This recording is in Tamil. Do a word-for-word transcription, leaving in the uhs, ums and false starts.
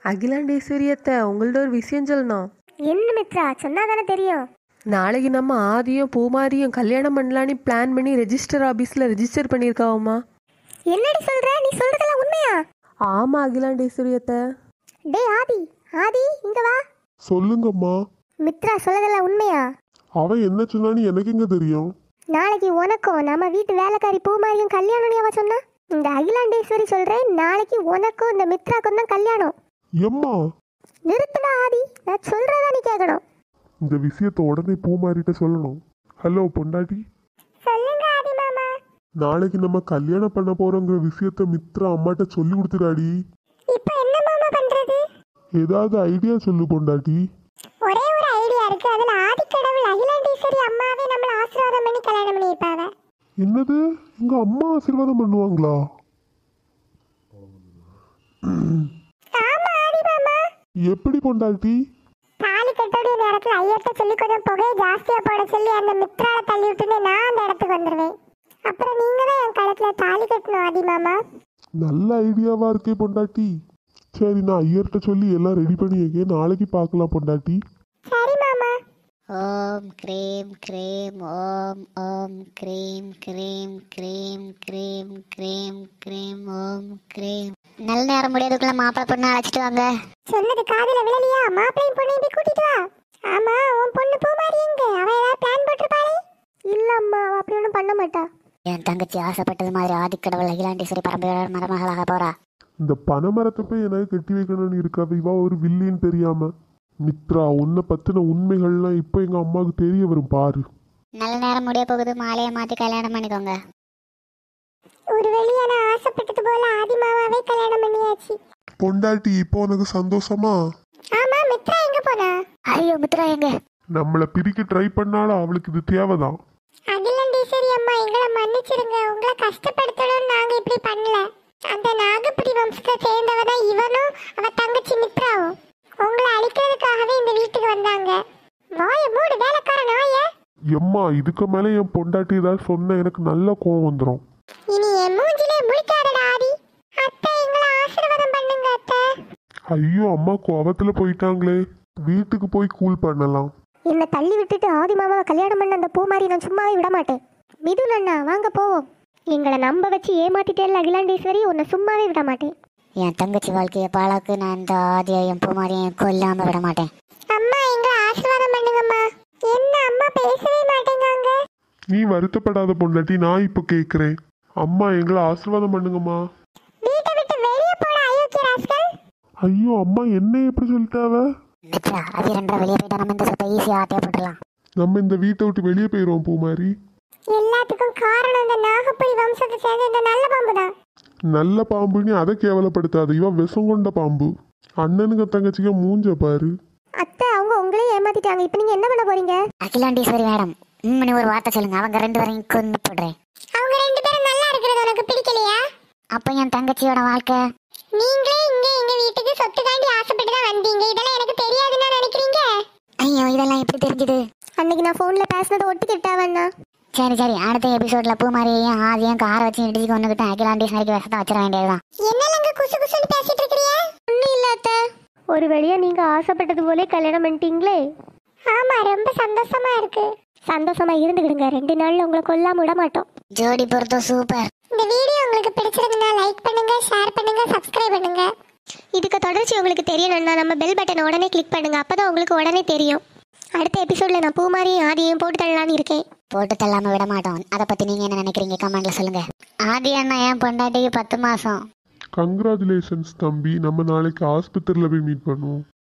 அகிலாண்டேஸ்வரி அத்தை, உங்கள்ட்ட ஒரு விஷயம் சொல்லணும். என்ன மித்ரா, சொன்னா தானே தெரியும். நாளைக்கு நம்ம ஆதியும் பூமாரியும் கல்யாணம் பண்ணலான்னு பிளான் பண்ணி ரெஜிஸ்டர் ஆபீஸ்ல ரெஜிஸ்டர் பண்ணியிருக்காவம்மா. என்னடி சொல்ற? நீ சொல்றதெல்லாம் உண்மையா? ஆமா அகிலாண்டேஸ்வரி அத்தை. டேய் ஆதி, ஆதி இங்க வா. சொல்லுங்கம்மா. மித்ரா சொல்றதெல்லாம் உண்மையா? அவ என்ன சொன்னான்னு எனக்கு எங்க தெரியும். நாளைக்கு உனக்கும் நம்ம வீட்டு வேலைக்காரி பூமாரியும் கல்யாணம் அவ சொன்னா. இந்த அகிலாண்டேஸ்வரி சொல்றேன், நாளைக்கு உனக்கும் இந்த மித்ராக்கும் தான் கல்யாணம். எம்மா நிறுத்துடா ஆதி, நான் சொல்றதா நீ கேட்கணும். இந்த விஷயத்த உடனே பூமாரிட்ட சொல்லணும். ஹலோ பொண்டாட்டி. சொல்லுங்க ஆதி மாமா. நாளைக்கு நம்ம கல்யாணம் பண்ண போறோங்கிற விஷயத்த மித்ரா அம்மாட்ட சொல்லி கொடுத்துடாடி. இப்போ என்ன மாமா பண்றது? ஏதாவது ஐடியா சொல்லு பொண்டாட்டி. ஒரே ஒரு ஐடியா இருக்கு. அதுல ஆதி கடவுள் அகிலாண்டேஸ்வரி அம்மாவே நம்மள ஆசீர்வாதம் பண்ணி கல்யாணம் பண்ணி வைப்பாங்க. என்னது? எங்க அம்மா ஆசீர்வாதம் பண்ணுவாங்களா? ஆமா ஆதி மாமா. எப்படி பொண்டாட்டி? தாலி கட்டக்கூடிய நேரத்துல ஐயர்ட்ட சொல்லி கொஞ்சம் புகையை ஜாஸ்தியா போட சொல்லி அந்த மித்ராவை தள்ளி விட்டுட்டு நான் அந்த இடத்துக்கு வந்துடுவேன். அப்புறம் நீங்க தான் என் கழுத்துல தாலி கட்டணும் ஆதி மாமா. நல்ல ஐடியாவா இருக்கே பொண்டாட்டி. சரி, நான் ஐயர்கிட்ட சொல்லி எல்லாம் ரெடி பண்ணி வைக்க. நாளைக்கு பார்க்கலாம் பொண்டாட்டி. சரி மாமா. ஓம் க்ரீம் க்ரீம் ஓம் ஓம் க்ரீம் க்ரீம் க்ரீம் க்ரீம் க்ரீம் க்ரீம் ஓம் க்ரீம். நல்ல நேரம் முடியாதுக்குள்ள மாப்பிள்ளை பொண்ணு அழைச்சிட்டு வாங்க. சொன்னது காதுல விழலையா? மாப்பிள்ளையும் பொண்ணையும் போய் கூட்டிட்டு வா. ஆமா, உன் பொண்ணு பூமாரி எங்க? அவ ஏதாவது பிளான் போட்டிருப்பாளே? இல்ல அம்மா, அவ அப்படி ஒன்றும் பண்ண மாட்டா. என் தங்கச்சி ஆசைப்பட்டது மாதிரி ஆதிக்கடவுள் அகிலாண்டேஸ்வரி பரம்பரையோட மருமகளாக போறா. இந்த பனைமரத்தை போய் எனக்கு கட்டி வைக்கணும்னு இருக்காது. இவா ஒரு வில்லின்னு தெரியாம. மித்ரா, உன்னை பத்தின உண்மைகள்லாம் இப்போ எங்க அம்மாவுக்கு தெரிய வரும் பாரு. நல்ல நேரம் முடிய போகுது, மாலையை மாத்தி கல்யாணம் பண்ணிக்கோங்க. ஒரு வழியா நான் ஆசைப்பட்டது போல ஆதி மாமாவே கல்யாணம் பண்ணியாச்சு. பொண்டாட்டி, இப்போ உனக்கு சந்தோஷமா? ஆமா, மித்ரா எங்க போனா? ஐயோ, மித்ரா எங்க? நம்மளை பிரிக்க ட்ரை பண்ணாலும் அவளுக்கு இது தேவைதான். அகிலாண்டேஸ்வரி அம்மா, எங்களை மன்னிச்சிடுங்க. உங்களை கஷ்டப்படுத்தணும்னு நாங்க இப்படி பண்ணல. அந்த நாகப்படி வம்சத்தை சேர்ந்தவ தான் இவனும் அவ தங்கச்சி மித்ராவும். உங்களை அழிக்கிறதுக்காகவே இந்த வீட்டுக்கு வந்தாங்க. வாய மூடு வேலைக்கார நாய. எம்மா, இதுக்கு மேலே என் பொண்டாட்டி ஏதாவது சொன்ன எனக்கு நல்ல கோவம் வந்துடும். இனி என் மூஞ்சிலே முழிக்காதடா ஆதி. அத்தை, எங்களை ஆசீர்வாதம் பண்ணுங்க அத்தை. ஐயோ அம்மா, கோவத்துல போயிட்டாங்களே. வீட்டுக்கு போய் கூல் பண்ணலாம். என்னை தள்ளி விட்டுட்டு ஆதி மாமாவை கல்யாணம் பண்ண அந்த பூமாரி நான் சும்மாவே விட மாட்டேன். மிதுன் அண்ணா, வாங்க போவோம். எங்களை நம்ப வச்சு ஏமாத்திட்டேன் அகிலாண்டேஸ்வரி, உன்னை சும்மாவே விட மாட்டேன். என் தங்கச்சி வாழ்க்கையை பாழாக்கு நான் இந்த ஆதியையும் பூமாரியும் கொல்லாம விட மாட்டேன். அம்மா, எங்களை ஆசீர்வாதம் பண்ணுங்கம்மா. என்ன அம்மா பேசவே மாட்டேங்காங்க? நீ வருத்தப்படாத பொண்டாட்டி, நான் இப்போ கேட்குறேன். அம்மா, எங்களை ஆசீர்வாதம் பண்ணுங்கம்மா. வீட்டை விட்டு வெளியே போட அயோக்கிய ராஸ்கல். ஐயோ அம்மா, என்ன எப்படி சொல்லிட்டாவ? மித்ரா, அது ரெண்டரை வெளியே போயிட்டா நம்ம இந்த சொத்தை ஈஸியாக ஆட்டையை போட்டுடலாம். நம்ம இந்த வீட்டை விட்டு வெளியே போயிடுவோம் பூமாரி. எல்லாத்துக்கும் காரணம் இந்த நாகப்படி வம்சத்தை சேர்ந்த இந்த நல்ல பாம்பு தான். நல்ல பாம்புன்னு அதை கேவலப்படுத்தாது. இவன் விஷம் கொண்ட பாம்பு. அண்ணனுக்கு தங்கச்சிக்க மூஞ்ச பாரு. அத்தை, அவங்க உங்களையும் ஏமாத்திட்டாங்க. இப்போ நீங்க என்ன பண்ண போறீங்க? அகிலாண்டேஸ்வரி மேடம், உண்மைன்னு ஒரு வார்த்தை சொல்லுங்க. அவங்க ரெண்டு பேரையும் கொண்டு போடுறேன். அவங்க ரெண்டு பேரும் நல்லா இருக்கிறது உனக்கு பிடிக்கலையா? அப்போ என் தங்கச்சியோட வாழ்க்கை? நீங்களே இங்க எங்க வீட்டுக்கு சொத்து தாண்டி ஆசைப்பட்டு தான் வந்தீங்க. இதெல்லாம் எனக்கு தெரியாதுன்னு நினைக்கிறீங்க? ஐயோ, இதெல்லாம் எப்படி தெரிஞ்சது? அன்னைக்கு நான் போன்ல பேசினதை ஒட்டுக்கிட்டாவண்ணா. சரி சரி, அடுத்த எபிசோட்ல பூமாரியையும் ஆதியும் காரை வச்சு இடிச்சு கொண்டுகிட்டு அகிலாண்டேஸ்வரிக்கு விஷத்தை வச்சிட வேண்டியதுதான். என்னலங்க குசு குசுன்னு பேசிட்டு இருக்கீங்க? ஒண்ணும் இல்ல அத்தை. ஒரு வழியா நீங்க ஆசைப்பட்டது போல கல்யாணம் பண்ணிட்டீங்களே. ஆமா, ரொம்ப சந்தோஷமா இருக்கு. சந்தோஷமா இருந்துக்கிடுங்க. ரெண்டு நாள்ல உங்களை கொல்லாம விட மாட்டோம். ஜோடி பொறுத்தோ சூப்பர். இந்த வீடியோ உங்களுக்கு பிடிச்சிருந்தா லைக் பண்ணுங்க, ஷேர் பண்ணுங்க, சப்ஸ்கிரைப் பண்ணுங்க. இதுக்கு தொடர்ச்சி உங்களுக்கு தெரியணும்னா நம்ம பெல் பட்டனை உடனே கிளிக் பண்ணுங்க. அப்பதான் உங்களுக்கு உடனே தெரியும். அடுத்த எபிசோட்ல நான் பூமாரியும் ஆதியையும் போட்டு தள்ளலான்னு இருக்கேன். போட்டு தள்ளாம விட மாட்டோம். அதை பத்தி நீங்க என்ன நினைக்கிறீங்க கமெண்ட்ல சொல்லுங்க. ஆதி அண்ணா என் பொண்டாட்டிக்கு பத்து மாசம். கங்க்ராச்சுலேஷன்ஸ் தம்பி. நம்ம நாளைக்கு ஆஸ்பத்திரியில் போய் மீட் பண்ணுவோம்.